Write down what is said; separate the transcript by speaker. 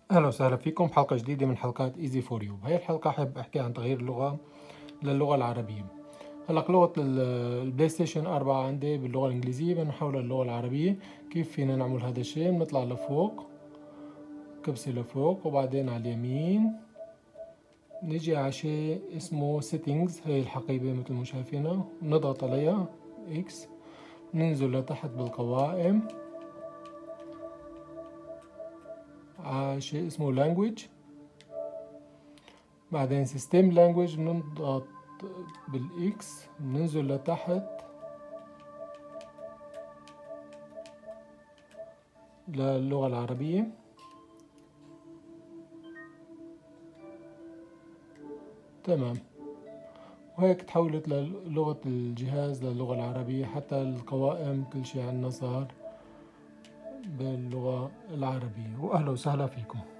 Speaker 1: أهلا وسهلا فيكم بحلقة جديدة من حلقات ايزي فور يو. بهي الحلقة أحب أحكي عن تغيير اللغة للغة العربية. هلق لغة البلاي ستيشن 4 عندي باللغة الإنجليزية بنحولها للغة العربية. كيف فينا نعمل هذا الشيء؟ بنطلع لفوق، كبسة لفوق وبعدين على اليمين نجي على شيء اسمه settings، هي الحقيبة مثل ما شايفينها، نضغط عليها اكس، ننزل لتحت بالقوائم على شيء اسمه language، بعدين سيستم لانجويج بنضغط بالاكس، بننزل لتحت للغة العربية. تمام، وهيك تحولت للغة الجهاز للغة العربية، حتى القوائم كل شي عنا صار باللغة العربية. وأهلا وسهلا فيكم.